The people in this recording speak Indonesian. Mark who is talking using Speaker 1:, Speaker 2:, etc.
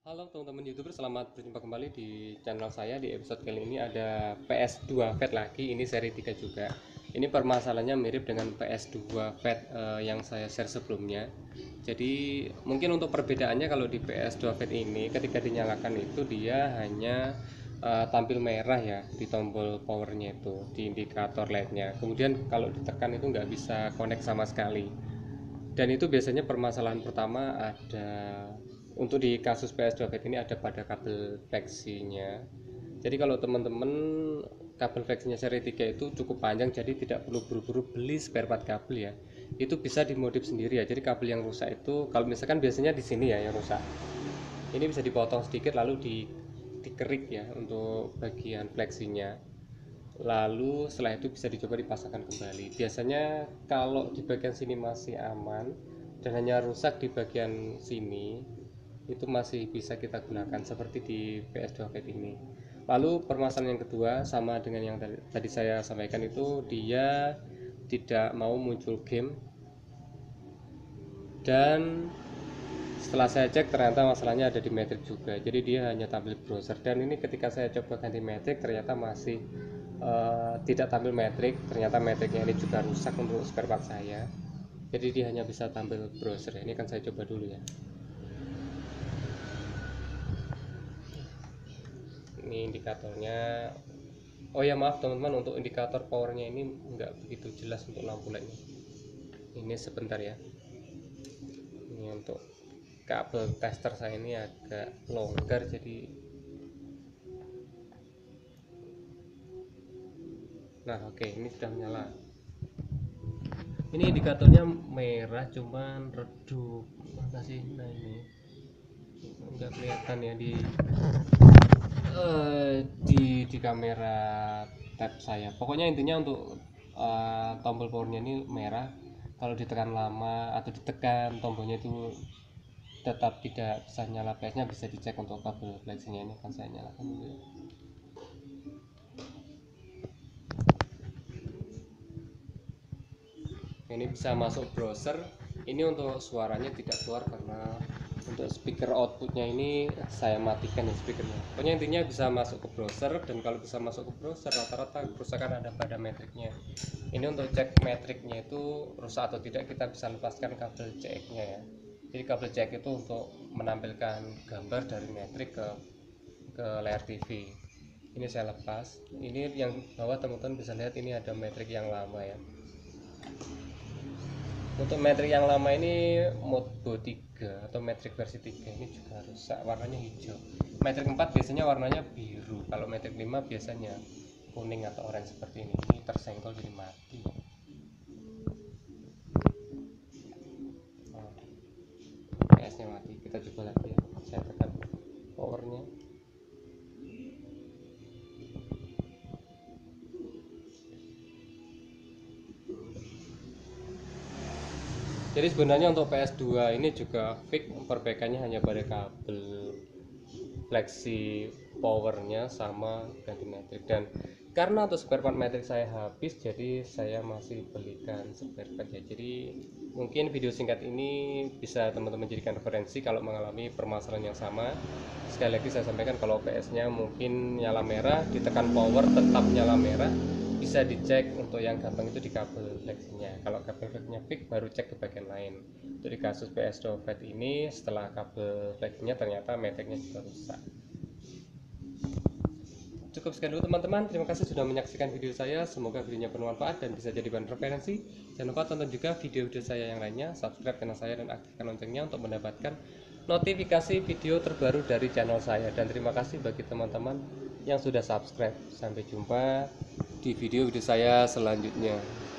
Speaker 1: Halo teman-teman YouTuber, selamat berjumpa kembali di channel saya. Di episode kali ini ada PS2 Fat lagi, ini seri 3 juga. Ini permasalahannya mirip dengan PS2 Fat yang saya share sebelumnya. Jadi mungkin untuk perbedaannya, kalau di PS2 Fat ini ketika dinyalakan itu dia hanya tampil merah ya di tombol powernya, itu di indikator LED-nya. Kemudian kalau ditekan itu nggak bisa connect sama sekali. Dan itu biasanya permasalahan pertama ada untuk di kasus PS2 Fat ini ada pada kabel fleksinya. Jadi kalau teman-teman kabel fleksinya seri 3 itu cukup panjang, jadi tidak perlu buru-buru beli spare part kabel ya. Itu bisa dimodif sendiri ya. Jadi kabel yang rusak itu, kalau misalkan biasanya di sini ya yang rusak, ini bisa dipotong sedikit lalu dikerik ya untuk bagian fleksinya. Lalu setelah itu bisa dicoba dipasangkan kembali. Biasanya kalau di bagian sini masih aman dan hanya rusak di bagian sini, itu masih bisa kita gunakan seperti di PS2 Fat ini. Lalu permasalahan yang kedua sama dengan yang tadi saya sampaikan, itu dia tidak mau muncul game. Dan setelah saya cek ternyata masalahnya ada di matrix juga, jadi dia hanya tampil browser. Dan ini ketika saya coba ganti matrix ternyata masih tidak tampil matrix. Ternyata matrixnya ini juga rusak untuk spare part saya, jadi dia hanya bisa tampil browser. Ini kan saya coba dulu ya. Ini indikatornya. Oh ya, maaf teman-teman, untuk indikator powernya ini nggak begitu jelas untuk lampu LED-nya. Ini sebentar ya. Ini untuk kabel tester saya ini agak longgar, jadi nah oke, ini sudah menyala. Ini indikatornya merah cuman redup. Mana sih? Nah ini nggak kelihatan ya di kamera tab saya. Pokoknya intinya untuk tombol powernya ini merah. Kalau ditekan lama atau ditekan tombolnya itu tetap tidak bisa nyala PS-nya, bisa dicek untuk kabel fleksinya. Ini kan saya nyalakan dulu ya. Ini bisa masuk browser. Ini untuk suaranya tidak keluar karena untuk speaker outputnya ini saya matikan ya speakernya. Pokoknya intinya bisa masuk ke browser, dan kalau bisa masuk ke browser rata-rata kerusakan ada pada matrixnya. Ini untuk cek matrixnya itu rusak atau tidak, kita bisa lepaskan kabel CX-nya ya. Jadi kabel CX itu untuk menampilkan gambar dari matrix ke layar TV. Ini saya lepas. Ini yang bawah teman-teman bisa lihat, ini ada matrix yang lama ya. Untuk matrix yang lama ini Modbo 3 atau matrix versi 3 ini juga rusak, warnanya hijau. Matrix 4 biasanya warnanya biru, kalau matrix 5 biasanya kuning atau orange seperti ini. Ini tersenggol jadi mati. PS nya mati. Kita coba lagi ya, saya tekan powernya. Jadi sebenarnya untuk PS2 ini juga fix, perbaikannya hanya pada kabel fleksi powernya sama ganti matrix. Dan karena untuk spare part matrix saya habis, jadi saya masih belikan spare part ya. Jadi mungkin video singkat ini bisa teman-teman jadikan referensi kalau mengalami permasalahan yang sama. Sekali lagi saya sampaikan, kalau PS nya mungkin nyala merah, ditekan power tetap nyala merah, bisa dicek untuk yang gampang itu di kabel fleksinya. Kalau kabel fleksinya fix, baru cek ke bagian lain. Jadi kasus PS2 Fat ini, setelah kabel fleksinya ternyata matrixnya juga rusak. Cukup sekian dulu teman-teman, terima kasih sudah menyaksikan video saya. Semoga videonya bermanfaat dan bisa jadi bahan referensi. Jangan lupa tonton juga video-video saya yang lainnya, subscribe channel saya dan aktifkan loncengnya untuk mendapatkan notifikasi video terbaru dari channel saya. Dan terima kasih bagi teman-teman yang sudah subscribe. Sampai jumpa di video-video saya selanjutnya.